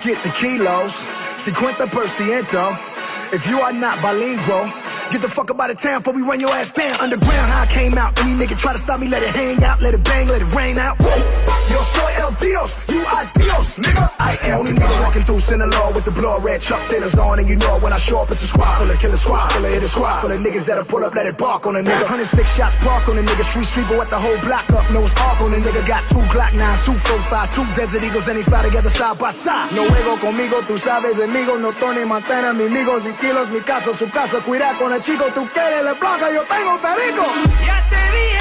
get the kilos, 50%. If you are not bilingual, get the fuck up out of town before we run your ass down. Underground, how I came out. Any nigga try to stop me, let it hang out, let it bang, let it rain out. Yo soy el Dios, you are Dios, nigga. I am only nigga walking through Sinaloa with the blood red Chuck Taylors on, and you know when I show up, it's a squad full of killer squad, full of hit a squad, full of niggas that'll pull up, let it bark on a nigga. 106 shots park on a nigga, street sweeper with the whole block up, no it's arc on a nigga. Got 2 Glock 9s, 2 45s, 2 Desert Eagles, and they fly together side by side. No juego conmigo, tú sabes, amigos, no Tony Montana, mi amigos y kilos, mi casa, su casa, cuida con el chico, tú quieres la blanca, yo tengo perico. Ya te dije.